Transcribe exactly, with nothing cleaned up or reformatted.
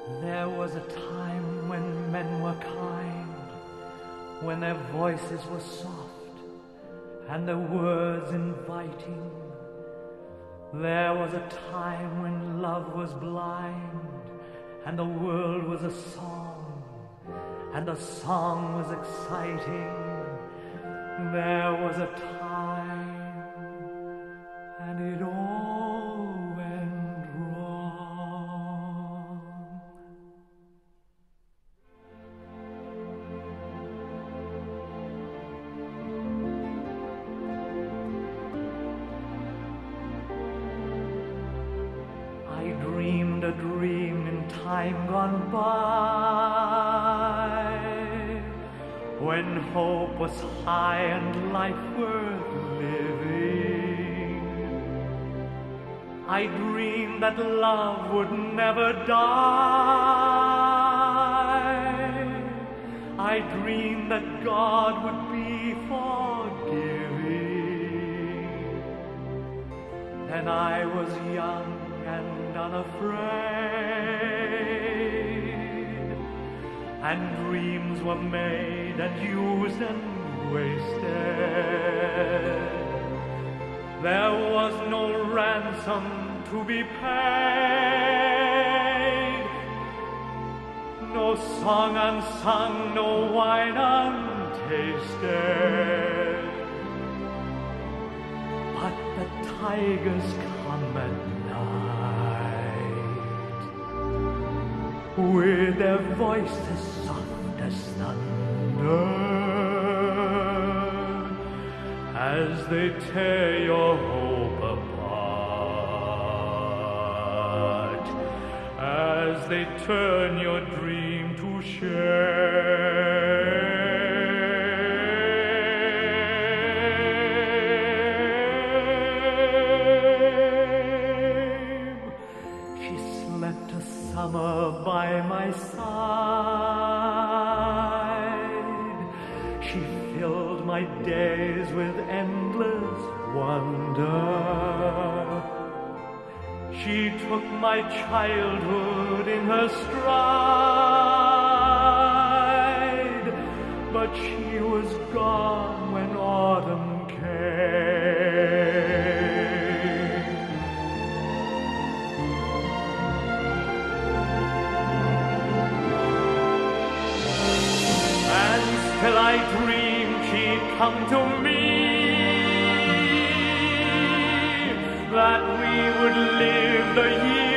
There was a time when men were kind, when their voices were soft and their words inviting. There was a time when love was blind and the world was a song and the song was exciting. There was a time and it all went wrong. I dreamed a dream in time gone by, when hope was high and life worth living. I dreamed that love would never die. I dreamed that God would be forgiving. And I was young and unafraid, and dreams were made and used and wasted. There was no ransom to be paid, no song unsung, no wine untasted. But the tigers come at night, with their voices soft as thunder, as they tear your hope apart, as they turn your dream to shame. She slept a summer by my side. She filled my days with endless wonder. She took my childhood in her stride, but she was gone when autumn came. And still I dreamed she'd come to me, that we would live the years